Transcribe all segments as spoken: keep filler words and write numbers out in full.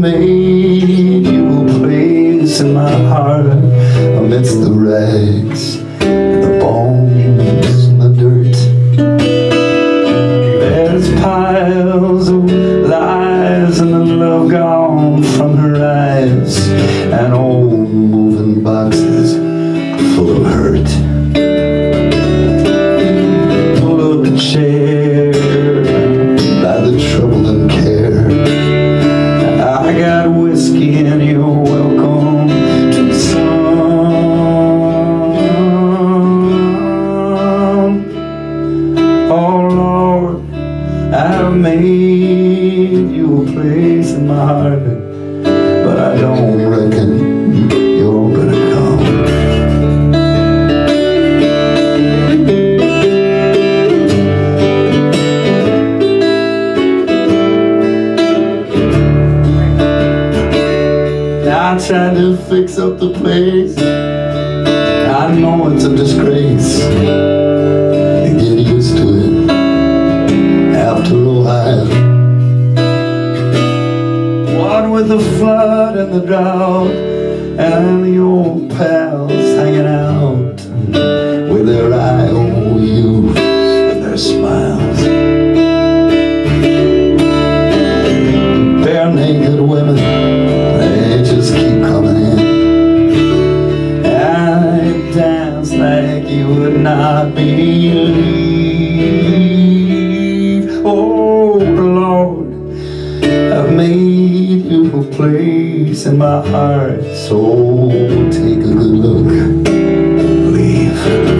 made you a place in my heart amidst the rags, the bones, and the dirt. There's piles of lies and the love gone from her eyes, and old moving boxes full of hurt. Pull up the chair by the trouble and care. I got whiskey and you're welcome to some. Oh Lord, I've made you a place in my heart, but I don't reckon you're gonna come. I tried to fix up the place. I know it's a disgrace. You get used to it after a while. What with the flood and the drought and the old pals hanging out with their I O Us and their smiles. Bare naked women, they just keep coming in. I dance like you would not believe. Oh Lord, I've made you a place in my heart, so take a good look, leave.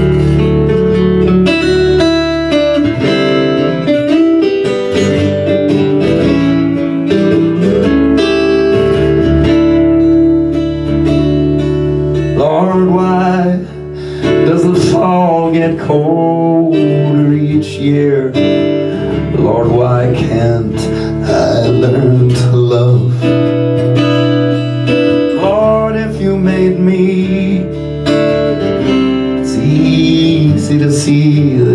Lord, why does the fall get colder each year? Lord, why can't I learn to love? Lord, if you made me, it's easy to see